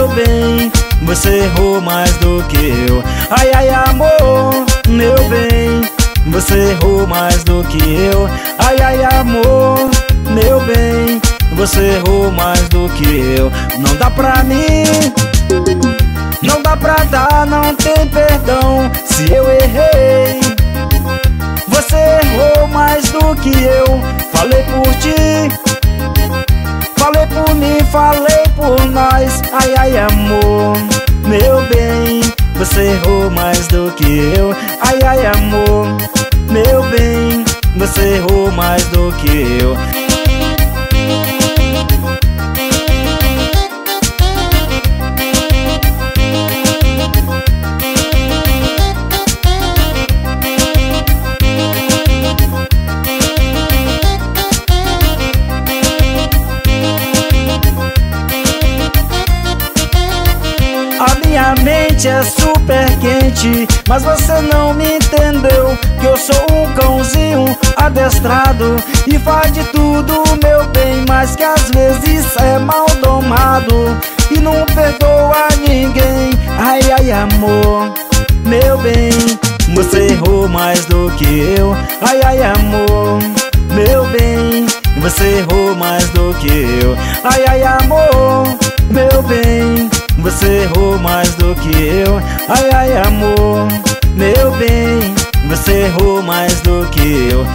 meu bem, você errou mais do que eu. Ai, ai, amor, meu bem, você errou mais do que eu. Ai, ai, amor, meu bem, você errou mais do que eu. Não dá pra mim, não dá pra dar, não tem perdão se eu errei. Você errou mais do que eu. Falei por ti, falei por mim, falei por nós. Ai, ai, amor, meu bem, você errou mais do que eu. Ai, ai, amor, meu bem, você errou mais do que eu. A minha mente é super quente, mas você não me entendeu, que eu sou um cãozinho adestrado e faz de tudo, meu bem, mas que às vezes é mal domado e não perdoa ninguém. Ai, ai, amor, meu bem, você errou mais do que eu. Ai, ai, amor, meu bem, você errou mais do que eu. Ai, ai, amor, meu bem, você errou mais do que eu. Ai, ai, amor, meu bem, você errou mais do que eu.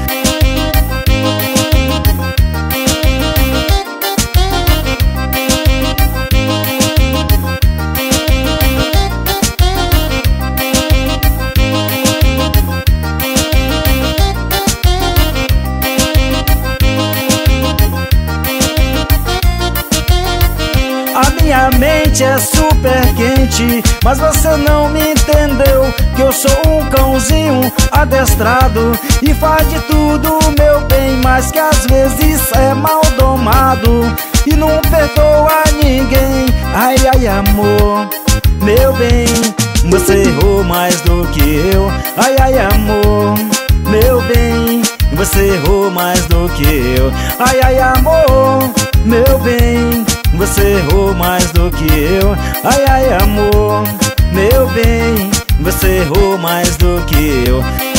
A minha mente é super quente, mas você não me entendeu, que eu sou um cãozinho adestrado e faz de tudo, meu bem, mas que às vezes é mal domado e não perdoa ninguém. Ai, ai, amor, meu bem, você errou mais do que eu. Ai, ai, amor, meu bem, você errou mais do que eu. Ai, ai, amor, meu bem, você errou mais do que eu. Ai, ai, amor, meu bem, você errou mais do que eu.